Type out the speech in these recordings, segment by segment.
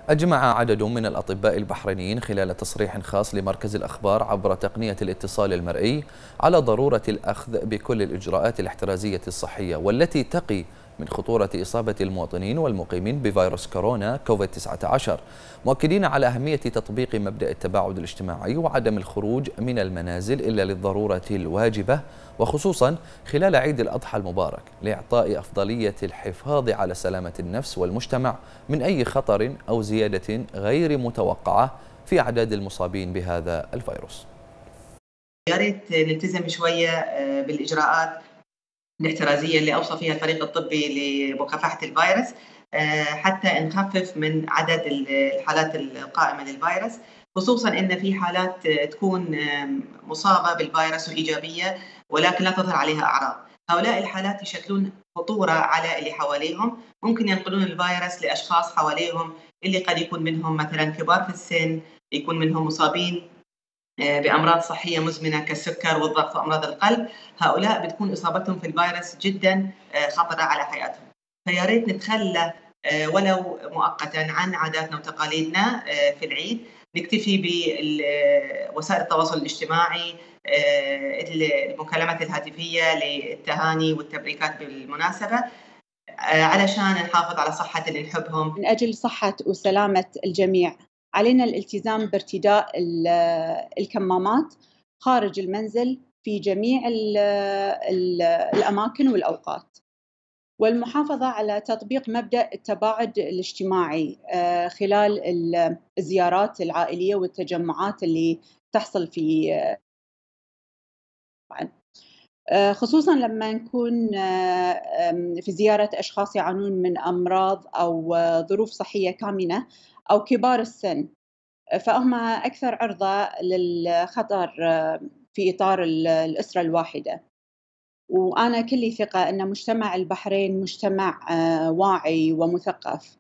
أجمع عدد من الأطباء البحرينيين خلال تصريح خاص لمركز الأخبار عبر تقنية الاتصال المرئي على ضرورة الأخذ بكل الإجراءات الاحترازية الصحية والتي تقي من خطورة إصابة المواطنين والمقيمين بفيروس كورونا كوفيد-19، مؤكدين على أهمية تطبيق مبدأ التباعد الاجتماعي وعدم الخروج من المنازل إلا للضرورة الواجبة، وخصوصا خلال عيد الأضحى المبارك، لإعطاء أفضلية الحفاظ على سلامة النفس والمجتمع من أي خطر أو زيادة غير متوقعة في أعداد المصابين بهذا الفيروس. يا ريت نلتزم شوية بالإجراءات الاحترازية اللي أوصى فيها الفريق الطبي لمكافحة الفيروس، حتى نخفف من عدد الحالات القائمة للفيروس، خصوصا إن في حالات تكون مصابة بالفيروس وإيجابية ولكن لا تظهر عليها أعراض. هؤلاء الحالات يشكلون خطورة على اللي حواليهم، ممكن ينقلون الفيروس لأشخاص حواليهم اللي قد يكون منهم مثلا كبار في السن، يكون منهم مصابين بأمراض صحية مزمنة كالسكر والضغط وأمراض القلب. هؤلاء بتكون إصابتهم في الفيروس جدا خطرة على حياتهم. فيا ريت نتخلى ولو مؤقتا عن عاداتنا وتقاليدنا في العيد، نكتفي بوسائل التواصل الاجتماعي، المكالمات الهاتفية للتهاني والتبريكات بالمناسبة، علشان نحافظ على صحة اللي نحبهم. من أجل صحة وسلامة الجميع علينا الالتزام بارتداء الكمامات خارج المنزل في جميع الأماكن والأوقات، والمحافظة على تطبيق مبدأ التباعد الاجتماعي خلال الزيارات العائلية والتجمعات اللي تحصل خصوصاً لما نكون في زيارة أشخاص يعانون من أمراض أو ظروف صحية كامنة أو كبار السن، فهم أكثر عرضة للخطر في إطار الأسرة الواحدة. وأنا كلي ثقة أن مجتمع البحرين مجتمع واعي ومثقف،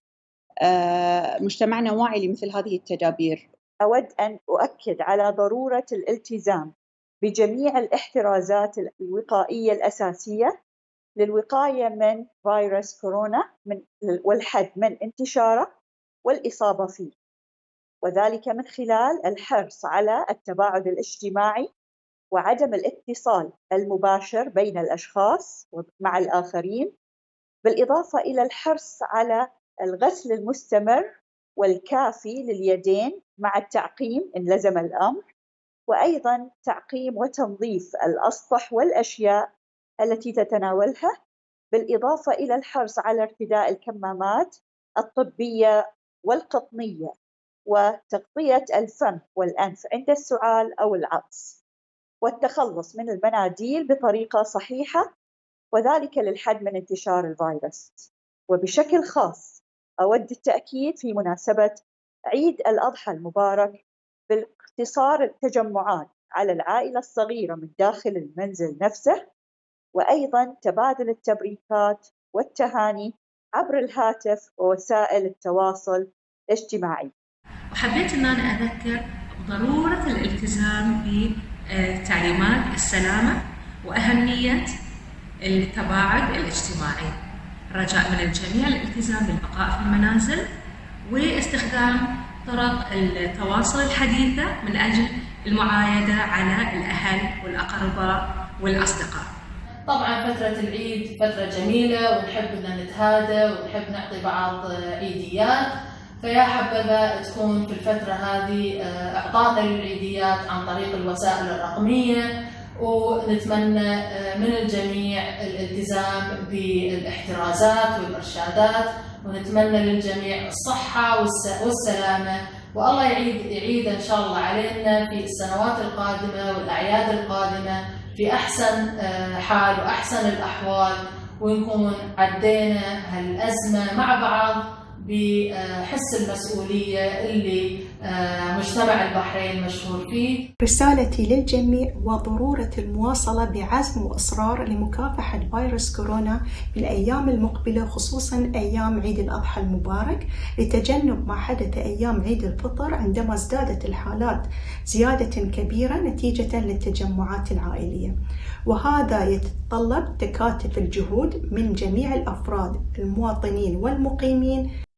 مجتمعنا واعي لمثل هذه التدابير. أود أن أؤكد على ضرورة الالتزام بجميع الاحترازات الوقائية الأساسية للوقاية من فيروس كورونا والحد من انتشاره والإصابة فيه، وذلك من خلال الحرص على التباعد الاجتماعي وعدم الاتصال المباشر بين الأشخاص مع الآخرين، بالإضافة إلى الحرص على الغسل المستمر والكافي لليدين مع التعقيم إن لزم الأمر، وأيضاً تعقيم وتنظيف الأسطح والأشياء التي تتناولها، بالإضافة إلى الحرص على ارتداء الكمامات الطبية والقطنية وتغطية الفم والأنف عند السعال أو العطس، والتخلص من المناديل بطريقة صحيحة، وذلك للحد من انتشار الفيروس. وبشكل خاص أود التأكيد في مناسبة عيد الأضحى المبارك بالاقتصار التجمعات على العائلة الصغيرة من داخل المنزل نفسه، وأيضاً تبادل التبريكات والتهاني عبر الهاتف ووسائل التواصل الاجتماعي. وحبيت أن أنا أذكر بضرورة الالتزام بتعليمات السلامة وأهمية التباعد الاجتماعي، رجاء من الجميع الالتزام بالبقاء في المنازل واستخدام طرق التواصل الحديثة من أجل المعايدة على الأهل والأقرباء والأصدقاء. طبعاً فترة العيد فترة جميلة ونحب أن نتهادى ونحب نعطي بعض عيديات، فيا حبذا تكون في الفترة هذه إعطاء العيديات عن طريق الوسائل الرقمية، ونتمنى من الجميع الالتزام بالاحترازات والإرشادات، ونتمنى للجميع الصحة والسلامة، والله يعيد إن شاء الله علينا في السنوات القادمة والأعياد القادمة في أحسن حال وأحسن الأحوال، ونكون عدينا هالأزمة مع بعض بحس المسؤولية اللي مجتمع البحرين مشهور فيه. رسالتي للجميع وضرورة المواصلة بعزم وإصرار لمكافحة فيروس كورونا في الأيام المقبلة، خصوصا أيام عيد الأضحى المبارك، لتجنب ما حدث أيام عيد الفطر عندما ازدادت الحالات زيادة كبيرة نتيجة للتجمعات العائلية، وهذا يتطلب تكاتف الجهود من جميع الأفراد المواطنين والمقيمين